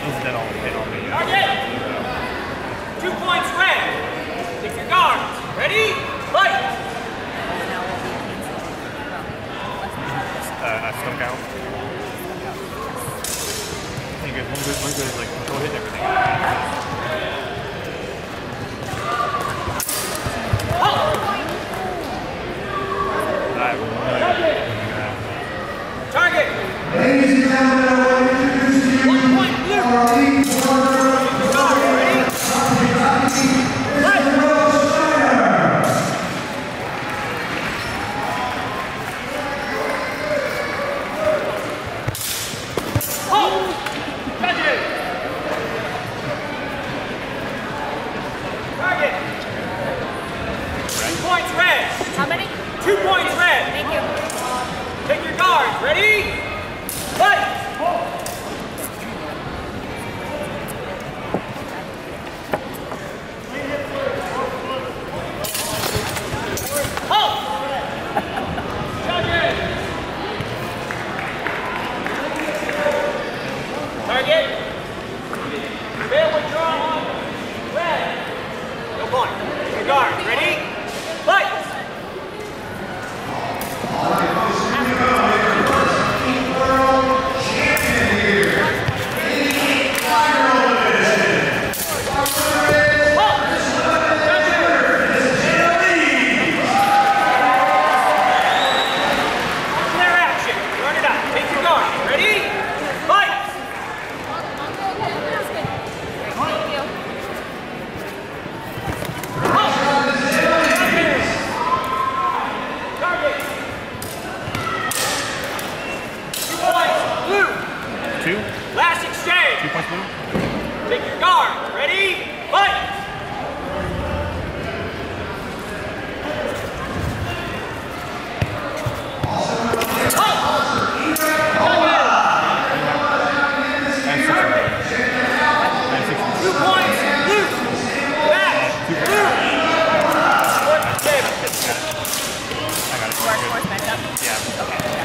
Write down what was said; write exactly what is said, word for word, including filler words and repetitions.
incidental hit on me. Target! Two points red. Pick your guards. Ready? Fight! Uh, a stunk out. I think if one good, one good is like control hit and everything. I have no idea. Target! Ladies and gentlemen, I want to introduce to you One point blue. our lead corner, Guard, ready? Mister Will Steiner. Oh! Judges! Target! Two points red. How many? Two points red. Thank you. Pick your guards. Ready? Fight! Target. Fail withdraw on red. No point. Your guard. Ready? Fight! Clear action. Run it up. Take your guard. Ready? Fight! Target. Two points. Blue. Two? Last Two exchange. points blue? Take your guard. Ready? Fight! And six. And six. Two points. Blue. Match. Blue. Fourth table. I got it. Work force match up. Yeah. Okay.